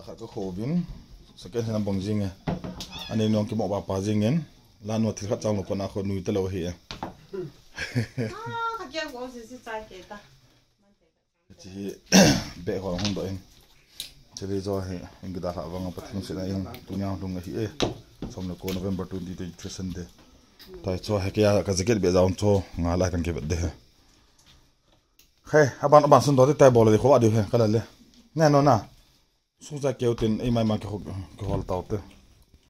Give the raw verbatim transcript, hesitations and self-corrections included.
khat ko khobin second hand bong jing ani nong ki mo ba pa jing en la no thil khat chang lo pana kho nui te lo hi ah ka kia ko si si chai ke ta chi be ho hong do en chele zo he ing da ha wang pa thing se na ing tunya lung hi e som no ko November twenty twenty-three Sunday tai cho he kia ka jacket be zaun cho nga la kan ke de he hey aban aban sun do te tai bol de kho adu he kala le na no na su za ke utin e mai ma ke ho ke hol ta